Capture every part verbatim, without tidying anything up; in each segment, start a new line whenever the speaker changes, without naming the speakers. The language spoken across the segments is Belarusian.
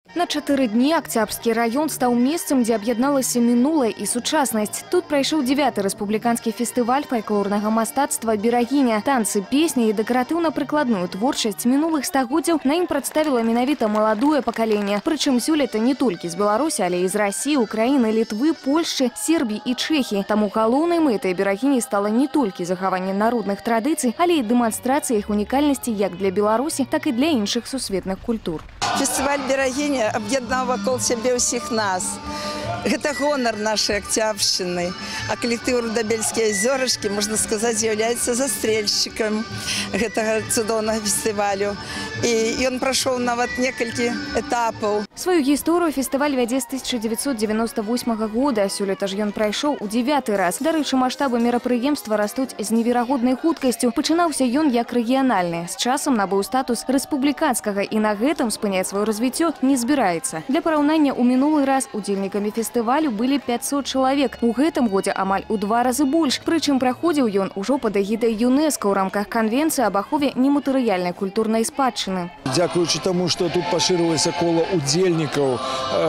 На чатыры дні Октябрьский район стаў месцам, дзе аб'ядналася мінулае і сучаснасць. Тут прайшоў дзявяты рэспубліканскі фестываль фальклорнага мастацтва «Берагіня». Танцы, песні і дэкаратыўна-прыкладную творчасць мінулых стагоддзяў на ім прадставіла менавіта маладое пакаленне. Прычым сёлета не толькі з Беларусі, але і з Расіі, Украіны, Літвы, Польшчы, Сербіі і Чэхіі. Таму галоўнай мэтай «Берагіні» стала не толькі захаванне народных традыцый, але і дэманстрацыя іх унікальнасці як для Беларусі, так і для іншых сусветных культур.
Фестиваль «Берагіня» объединял вокруг себя всех нас. Это гонор нашей Октябрьщины. А коллектив «Рудабельские озерышки», можно сказать, является застрельщиком этого цудовного фестивалю. И, и он прошел на вот несколько этапов.
Свою историю фестиваль вядзе з тысяча девятьсот девяносто восьмого года. Сёлета ж ён прайшоў у дзевяты раз. Дарэчы, маштабы мерапрыемства растуць з неверагоднай хуткасцю. Пачынаўся ён як рэгіянальны. З часам набыў статус рэспубліканскага і на гэтым спыняць сваё развіццё не збіраецца. Для параўнання, у мінулы раз удзельнікамі фестывалю былі пятьсот чалавек. У гэтым годзе амаль у два разы больш. Прычым праходзіў ён ужо пад эгідай ЮНЕСКО ў рамках канвенцыі аб ахове нематэрыяльнай культурнай спадчыны.
Дзякуючы таму, што тут пашырылася кола удзельнікаў,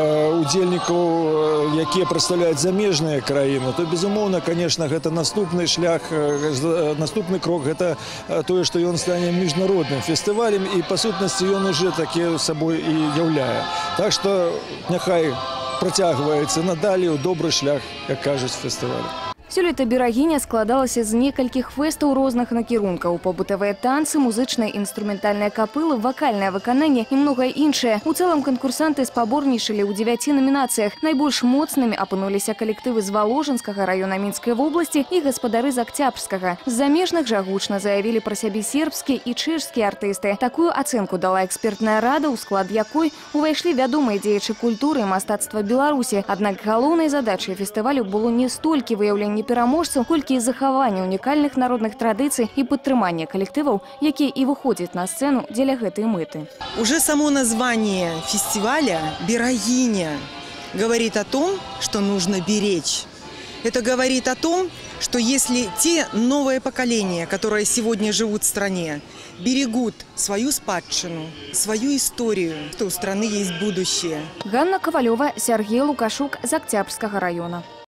удзельнікаў, якія прадстаўляюць замежныя краіны, то, безумоўна, конечно, гэта наступны шлях, наступны крок, гэта тое, што ён стане міжнародным фестывалем, і, па сутнасці, ён уже такі сабой і яўляе. Так што няхай працягваецца надалей у добры шлях, як кажуць, фестывалю.
Сёлета «Берагіня» складалася з некалькіх фэстаў розных накірункаў: побытавыя танцы, музычныя інструментальныя капылы, вакальнае выкананне і многае іншае. У цэлым канкурсанты спаборнічалі ў дзевяці намінацыях. Найбольш моцнымі апынуліся калектывы з Валожынскага раёна Мінскай вобласці і гаспадары з Октябрьскага. З замежных жа гучна заявілі пра сябе сербскія і чэшскія артысты. Такую ацэнку дала экспертная рада, у склад якой увайшлі вядомыя дзеячы культуры і мастацтва Беларусі. Аднак галоўнай задачай фестывалю было не столькі выяўленне пераможцаў, колькі і захаванне унікальных народных традыцый і падтрыманне калектываў, якія і выходзяць на сцэну дзеля гэтай мэты.
Уже само название фестиваля «Берагиня» говорит о том, что нужно беречь. Это говорит о том, что если те новые поколения, которые сегодня живут в стране, берегут свою спадщину, свою историю, то у страны есть будущее.
Ганна Ковалева, Сергей Лукашук з Октябрьскага района.